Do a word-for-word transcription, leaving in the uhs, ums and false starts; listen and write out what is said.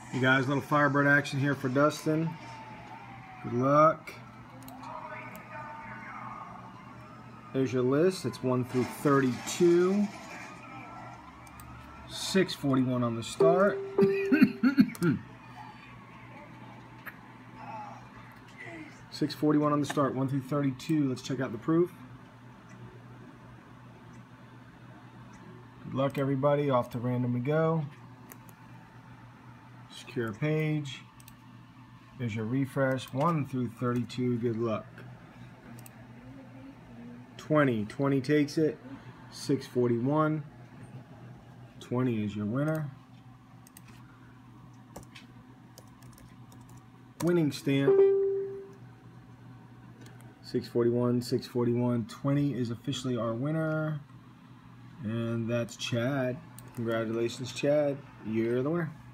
You guys, little Firebird action here for Dustin. Good luck. There's your list. It's one through thirty-two. six forty-one on the start. six forty-one on the start, one through thirty-two. Let's check out the proof. Good luck, everybody. Off to random we go. Secure page. There's your refresh. one through thirty-two. Good luck. twenty. twenty takes it. six forty-one. twenty is your winner. Winning stamp. six forty-one, six forty-one. twenty is officially our winner. And that's Chad. Congratulations, Chad. You're the winner.